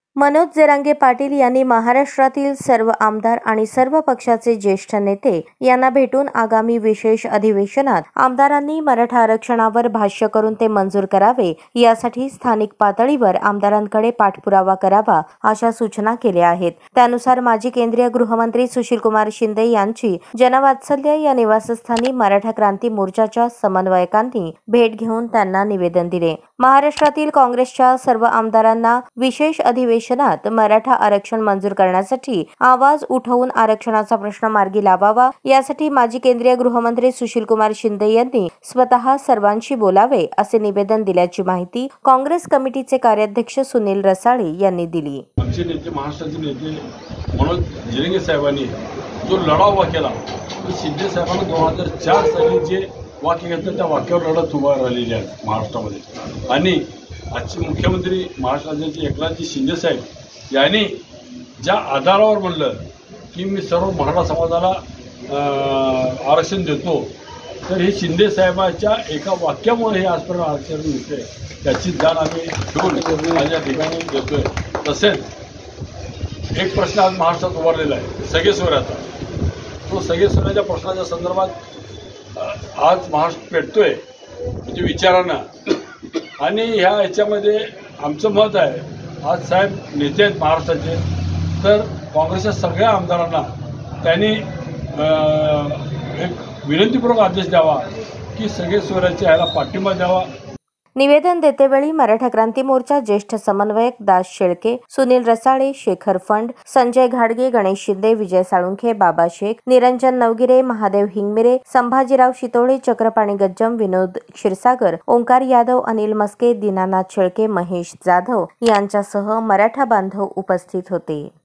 मनोज जरांगे पाटील यांनी महाराष्ट्रातील सर्व आमदार आणि सर्व पक्षाचे ज्येष्ठ नेते यांना भेटून आगामी विशेष अधिवेशनात आमदारांनी मराठा आरक्षणावर भाष्य करून ते मंजूर करावे यासाठी स्थानिक पातळीवर आमदारांकडे पाठपुरावा करावा अशा सूचना केल्या आहेत। त्यानुसार माजी केंद्रीय गृहमंत्री सुशीलकुमार शिंदे यांची जनवात्सल्य या निवासस्थानी मराठा क्रांती मोर्चाच्या समन्वयकांनी भेट घेऊन त्यांना निवेदन दिले। महाराष्ट्रातील काँग्रेसच्या सर्व आमदारांना विशेष अधिवेशनात मराठा आरक्षण मंजूर करण्यासाठी आवाज उठवून आरक्षणाचा प्रश्न मार्गी लावावा यासाठी माजी केंद्रीय गृहमंत्री सुशीलकुमार शिंदे यांनी स्वतः सर्वांशी बोलावे असे निवेदन दिल्याची माहिती काँग्रेस कमिटीचे कार्याध्यक्ष सुनील रसाळे यांनी दिली। आमचे नेते महाराष्ट्राचे नेते मनोज जरांगे साहेबांनी जो लढा उभा केला तो शिंदे साहेबांनी 2004 साली जे वाक्य घेतलं त्या वाक्यावर लढत उभा राहिलेली आहे महाराष्ट्रामध्ये। आणि आजचे मुख्यमंत्री महाराष्ट्राचे एकनाथजी शिंदे साहेब यांनी ज्या आधारावर म्हणलं की मी सर्व मराठा समाजाला आरक्षण देतो, तर हे शिंदे साहेबांच्या एका वाक्यामुळे हे आजपर्यंत आरक्षण मिळते त्याची जाण आम्ही ठेवून आज या ठिकाणी देतोय। तसेच एक प्रश्न आज महाराष्ट्रात उभारलेला आहे सगळे सोयऱ्याचा। तो सगळे सोयऱ्याच्या प्रश्नाच्या संदर्भात आज महाराष्ट्र पेटतोय म्हणजे विचारांना। आणि ह्याच्यामध्ये आमचं मत आहे, आज साहेब नेते आहेत महाराष्ट्राचे, तर काँग्रेसच्या सगळ्या आमदारांना त्यांनी एक विनंतीपूर्वक आदेश द्यावा की सगळे सोयऱ्याच्या ह्याला पाठिंबा द्यावा। निवेदन देतेवेळी मराठा क्रांती मोर्चा ज्येष्ठ समन्वयक दास शेळके, सुनील रसाळे, शेखर फंड, संजय घाडगे, गणेश शिंदे, विजय साळुंखे, बाबा शेख, निरंजन नवगिरे, महादेव हिंगमिरे, संभाजीराव शितोळे, चक्रपाणी गज्जम, विनोद क्षीरसागर, ओंकार यादव, अनिल मस्के, दीनानाथ शेळके, महेश जाधव यांच्यासह मराठा बांधव उपस्थित होते।